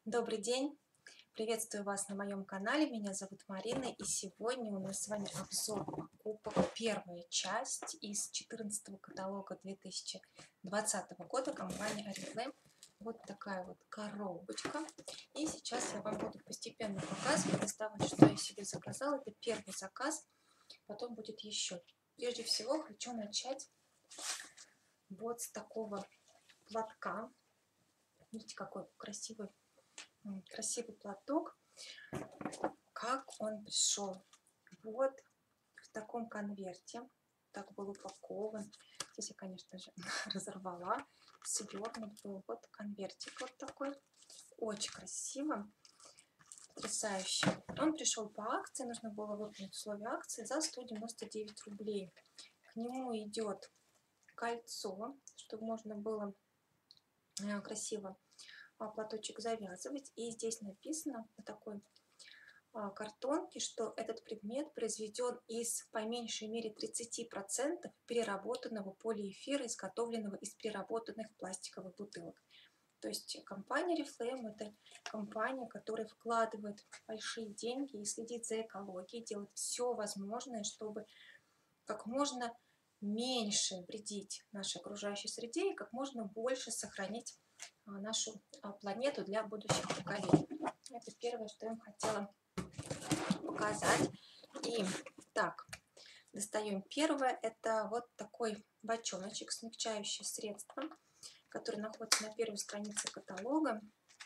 Добрый день! Приветствую вас на моем канале. Меня зовут Марина, и сегодня у нас с вами обзор покупок. Первая часть из 14 каталога 2020 года компании Oriflame. Вот такая вот коробочка. И сейчас я вам буду постепенно показывать, доставать, что я себе заказала. Это первый заказ, потом будет еще. Прежде всего хочу начать вот с такого платка. Видите, какой красивый платок. Как он пришел? Вот в таком конверте. Так был упакован. Здесь я, конечно же, разорвала. Свернут был. Вот конвертик вот такой. Очень красиво. Потрясающе. Он пришел по акции. Нужно было выполнить условия акции за 199 рублей. К нему идет кольцо, чтобы можно было красиво платочек завязывать. И здесь написано на такой картонке, что этот предмет произведен из по меньшей мере 30% переработанного полиэфира, изготовленного из переработанных пластиковых бутылок. То есть компания Oriflame — это компания, которая вкладывает большие деньги и следит за экологией, делает все возможное, чтобы как можно меньше вредить нашей окружающей среде и как можно больше сохранить нашу планету для будущих поколений. Это первое, что я вам хотела показать. И так, достаем первое. Это вот такой бочоночек, смягчающее средство, который находится на первой странице каталога,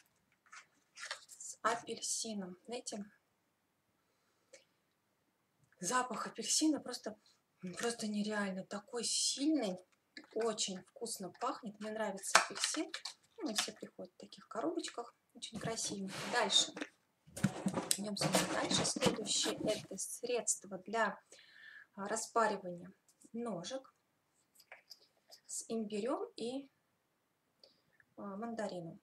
с апельсином. Знаете, запах апельсина просто нереально. Такой сильный, очень вкусно пахнет. Мне нравится апельсин. Они все приходят в таких коробочках, очень красивенько. Дальше. Идем с вами дальше. Следующее — это средство для распаривания ножек с имбирем и мандарином.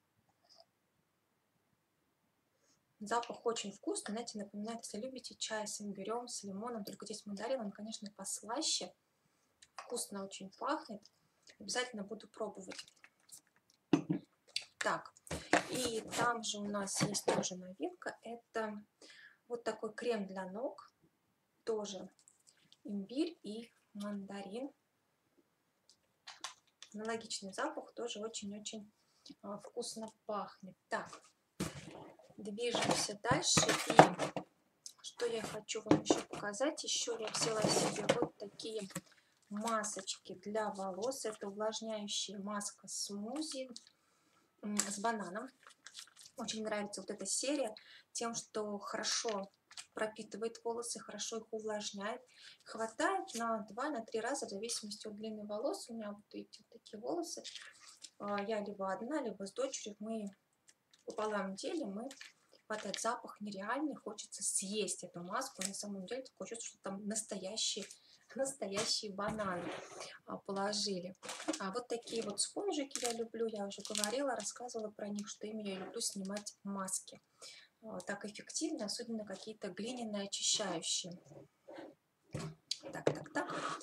Запах очень вкусный, знаете, напоминает, если любите чай с имбирем, с лимоном, только здесь мандарин, он, конечно, послаще, вкусно очень пахнет. Обязательно буду пробовать. Так, и там же у нас есть тоже новинка, это вот такой крем для ног, тоже имбирь и мандарин. Аналогичный запах, тоже очень-очень вкусно пахнет. Так, движемся дальше. И что я хочу вам еще показать? Еще я взяла себе вот такие масочки для волос. Это увлажняющая маска смузи с бананом. Очень нравится вот эта серия тем, что хорошо пропитывает волосы, хорошо их увлажняет. Хватает на 2-3 раза, в зависимости от длины волос. У меня вот эти вот такие волосы. Я либо одна, либо с дочерью. Мы пополам делим, мы хватает запах нереальный, хочется съесть эту маску. На самом деле такое чувство, что там настоящие бананы положили. А вот такие вот спонжики я люблю, я уже говорила, рассказывала про них, что ими я люблю снимать маски. Так эффективно, особенно какие-то глиняные очищающие. Так.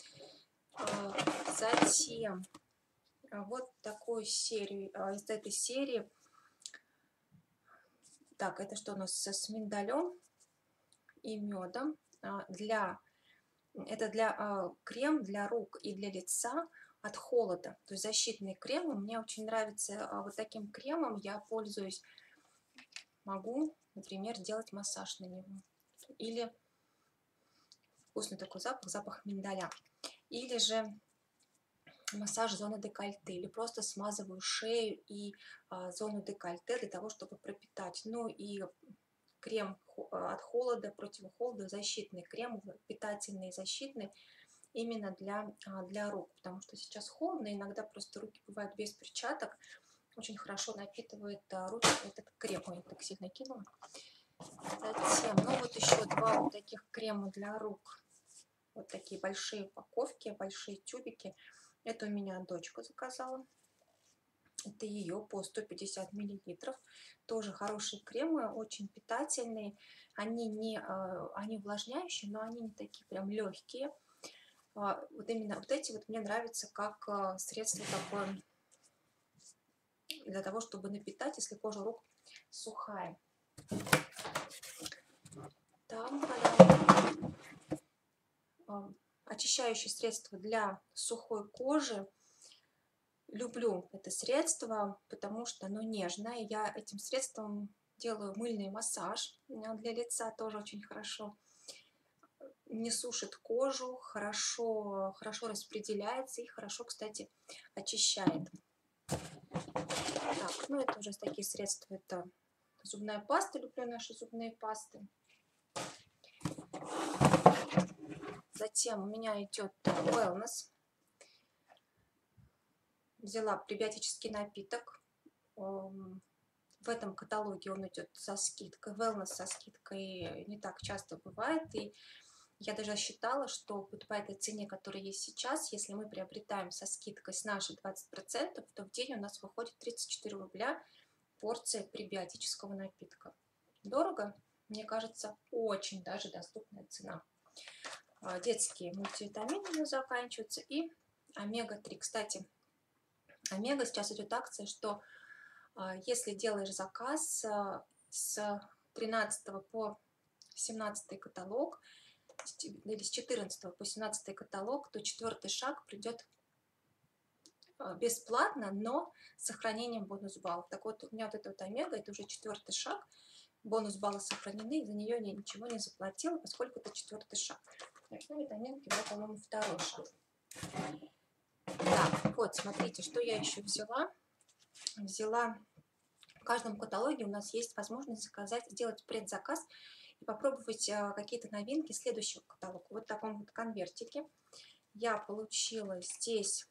Затем вот такую серию, из этой серии. Так, это что у нас с миндалем и медом. Это крем для рук и для лица от холода. То есть защитный крем. Мне очень нравится вот таким кремом. Я пользуюсь, могу, например, делать массаж на него. Или вкусный такой запах миндаля. Или же массаж зоны декольте. Или просто смазываю шею и зону декольте для того, чтобы пропитать. Ну и крем от холода, противохолода, защитный крем, питательный, защитный, именно для рук, потому что сейчас холодно, иногда просто руки бывают без перчаток, очень хорошо напитывает руки этот крем. Ой, я так сильно кинула. Затем, ну вот еще два вот таких крема для рук, вот такие большие упаковки, большие тюбики. Это у меня дочка заказала. Это ее по 150 миллилитров. Тоже хорошие кремы, очень питательные. Они увлажняющие, но они не такие прям легкие. Вот именно вот эти вот мне нравятся как средство такое для того, чтобы напитать, если кожа рук сухая. Там очищающее средство для сухой кожи. Люблю это средство, потому что оно нежное. Я этим средством делаю мыльный массаж для лица, тоже очень хорошо. Не сушит кожу, хорошо распределяется и хорошо, кстати, очищает. Так, ну это уже такие средства. Это зубная паста, люблю наши зубные пасты. Затем у меня идет wellness. Взяла пребиотический напиток. В этом каталоге он идет со скидкой. Wellness со скидкой не так часто бывает. И я даже считала, что вот по этой цене, которая есть сейчас, если мы приобретаем со скидкой с нашей 20%, то в день у нас выходит 34 рубля порция пребиотического напитка. Дорого? Мне кажется, очень даже доступная цена. Детские мультивитамины у нас заканчиваются и омега-3. Кстати, омега сейчас идет акция, что если делаешь заказ с 13 по 17 каталог, или с 14 по 17 каталог, то 4-й шаг придет бесплатно, но с сохранением бонус-баллов. Так вот, у меня вот эта вот омега, это уже 4-й шаг, бонус-баллы сохранены, и за нее я ничего не заплатила, поскольку это 4-й шаг. Ну, витаминки, да, по-моему, 2-й шаг. Так, вот, смотрите, что я еще взяла. Взяла, в каждом каталоге у нас есть возможность заказать, сделать предзаказ и попробовать какие-то новинки следующего каталога. Вот в таком вот конвертике я получила здесь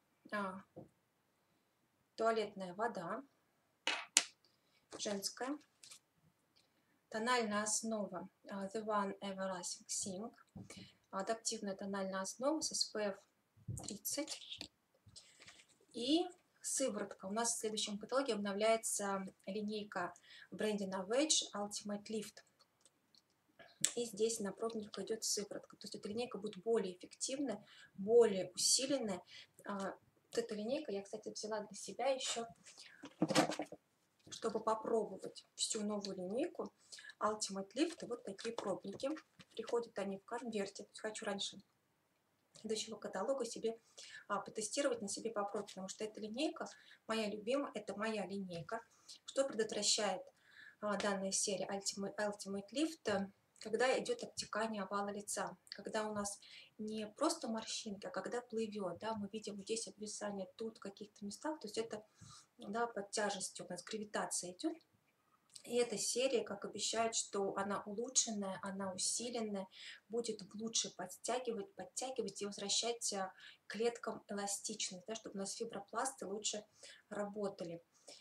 туалетная вода женская, тональная основа The One Everlasting Sink, адаптивная тональная основа с SPF 30 и сыворотка. У нас в следующем каталоге обновляется линейка в бренде Novage Ultimate Lift. И здесь на пробник идет сыворотка. То есть эта линейка будет более эффективная, более усиленная. Вот эта линейка я, кстати, взяла для себя еще, чтобы попробовать всю новую линейку Ultimate Lift. И вот такие пробники. Приходят они в конверте. То есть хочу раньше следующего каталога себе потестировать, на себе попробовать, потому что эта линейка моя любимая, это моя линейка. Что предотвращает данная серия Ultimate Lift? Когда идет обтекание овала лица, когда у нас не просто морщинки, а когда плывет, да, мы видим здесь обвисание, тут в каких-то местах, то есть это, да, под тяжестью у нас гравитация идет. И эта серия, как обещает, что она улучшенная, она усиленная, будет лучше подтягивать и возвращать клеткам эластичность, да, чтобы у нас фибропласты лучше работали.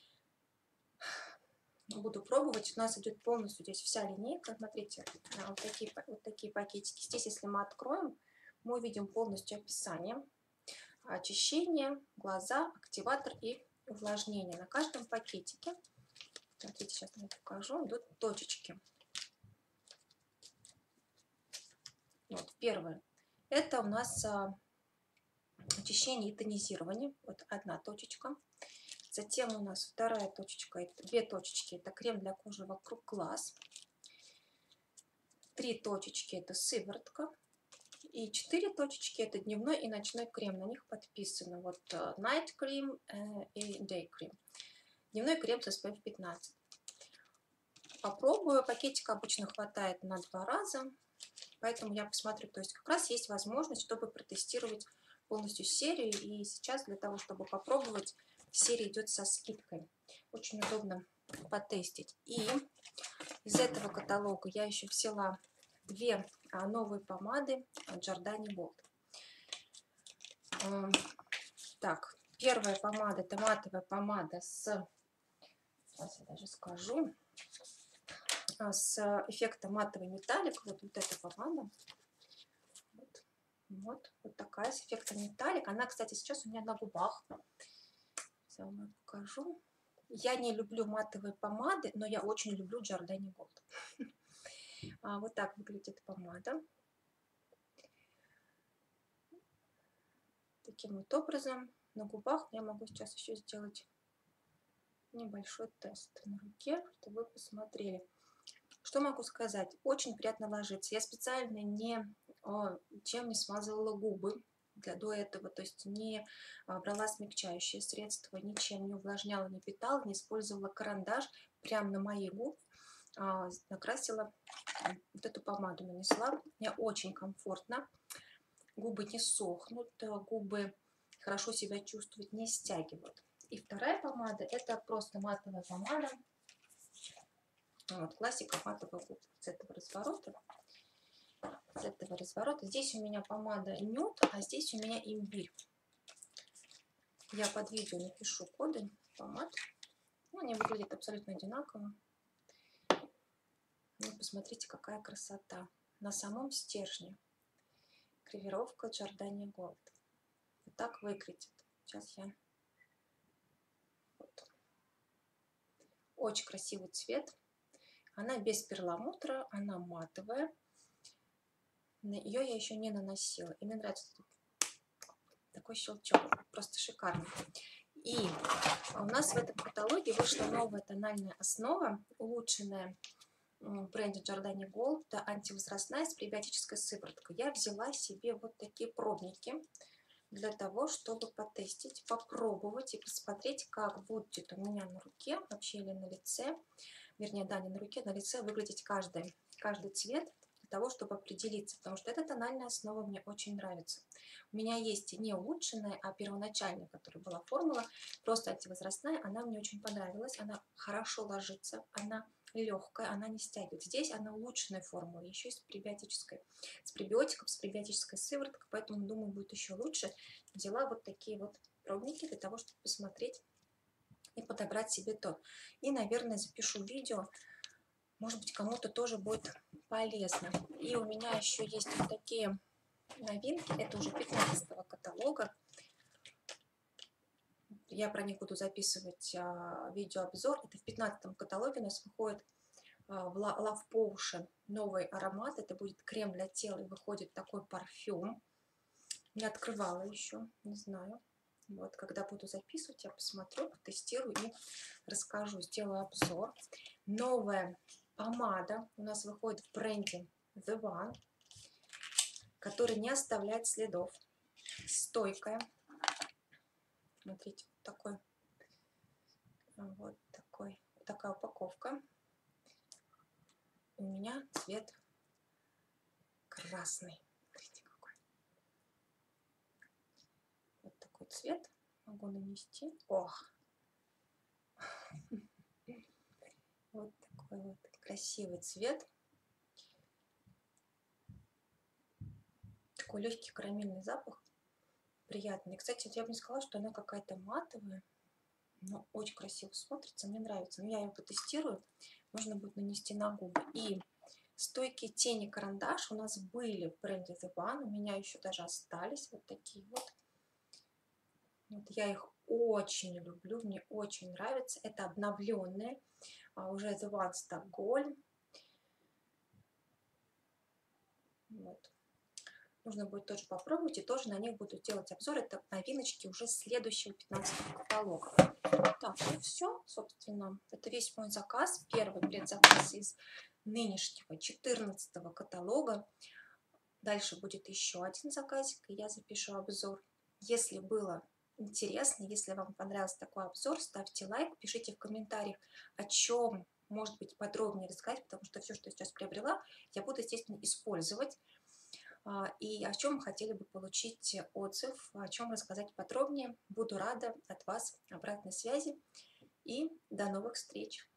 Буду пробовать. У нас идет полностью здесь вся линейка. Смотрите, вот такие пакетики. Здесь, если мы откроем, мы увидим полностью описание. Очищение, глаза, активатор и увлажнение. На каждом пакетике, смотрите, сейчас я покажу, идут точечки. Вот, первое. Это у нас очищение и тонизирование. Вот одна точечка. Затем у нас вторая точечка, это 2 точечки, это крем для кожи вокруг глаз. 3 точечки, это сыворотка. И 4 точечки, это дневной и ночной крем. На них подписано вот Night Cream и Day Cream. Дневной крем с SPF 15. Попробую. Пакетика обычно хватает на 2 раза. Поэтому я посмотрю. То есть как раз есть возможность, чтобы протестировать полностью серию. И сейчас для того, чтобы попробовать, серия идет со скидкой. Очень удобно потестить. И из этого каталога я еще взяла 2 новые помады от Giordani Gold. Так, первая помада, это матовая помада с, сейчас я даже скажу, с эффектом матовый металлик. Вот эта помада. Вот такая с эффектом металлик. Она, кстати, сейчас у меня на губах. Я вам покажу. Я не люблю матовые помады, но я очень люблю Giordani Gold. Вот так выглядит помада. Таким вот образом на губах я могу сейчас еще сделать небольшой тест на руке, чтобы вы посмотрели. Что могу сказать? Очень приятно ложится. Я специально чем не смазывала губы до этого, то есть не брала смягчающие средства, ничем не увлажняла, не питала, не использовала карандаш. Прямо на мои губы накрасила вот эту помаду, нанесла. Мне очень комфортно. Губы не сохнут, губы хорошо себя чувствуют, не стягивают. И вторая помада, это просто матовая помада. Вот, классика матовых губ с этого разворота. Здесь у меня помада нюд, а здесь у меня имбирь. Я под видео напишу коды помад. Ну, они выглядят абсолютно одинаково. Ну, посмотрите, какая красота. На самом стержне гравировка Giordani Gold. Вот так выглядит. Сейчас я... Вот. Очень красивый цвет. Она без перламутра, она матовая. Ее я еще не наносила. И мне нравится такой щелчок. Просто шикарный. И у нас в этом каталоге вышла новая тональная основа, улучшенная в бренде Giordani Gold, антивозрастная с пребиотической сывороткой. Я взяла себе вот такие пробники для того, чтобы потестить, попробовать и посмотреть, как будет у меня на руке, вообще или на лице, вернее, да, не на руке, на лице выглядеть каждый цвет, для того, чтобы определиться, потому что эта тональная основа мне очень нравится. У меня есть не улучшенная, а первоначальная, которая была формула, просто антивозрастная, она мне очень понравилась, она хорошо ложится, она легкая, она не стягивает. Здесь она улучшенная формула, еще и с пребиотиком, с пребиотической сывороткой, поэтому, думаю, будет еще лучше. Взяла вот такие вот пробники для того, чтобы посмотреть и подобрать себе тон. И, наверное, запишу видео, может быть, кому-то тоже будет полезно. И у меня еще есть вот такие новинки, это уже 15-го каталога. Я про них буду записывать видеообзор. Это в 15-м каталоге у нас выходит в Love Potion новый аромат. Это будет крем для тела и выходит такой парфюм. Не открывала еще, не знаю. Вот, когда буду записывать, я посмотрю, потестирую и расскажу, сделаю обзор. Новая помада у нас выходит в бренде The One, которая не оставляет следов. Стойкая. Смотрите, вот такая упаковка. У меня цвет красный. Смотрите, какой. Вот такой цвет могу нанести. Ох! Вот такой вот красивый цвет. Такой легкий карамельный запах. Приятный. Кстати, я бы не сказала, что она какая-то матовая. Но очень красиво смотрится. Мне нравится. Но я ее потестирую. Можно будет нанести на губы. И стойкие тени карандаш у нас были в бренде The One. У меня еще даже остались вот такие вот. Вот я их очень люблю. Мне очень нравится. Это обновленные. Уже The One Stockholm. Вот. Нужно будет тоже попробовать, и тоже на них буду делать обзор. Это новиночки уже следующего 15-го каталога. Так, ну все, собственно, это весь мой заказ. Первый предзаказ из нынешнего 14-го каталога. Дальше будет еще один заказик, и я запишу обзор. Если было интересно, если вам понравился такой обзор, ставьте лайк, пишите в комментариях, о чем, может быть, подробнее рассказать, потому что все, что я сейчас приобрела, я буду, естественно, использовать. И о чем хотели бы получить отзыв, о чем рассказать подробнее. Буду рада от вас обратной связи. И до новых встреч!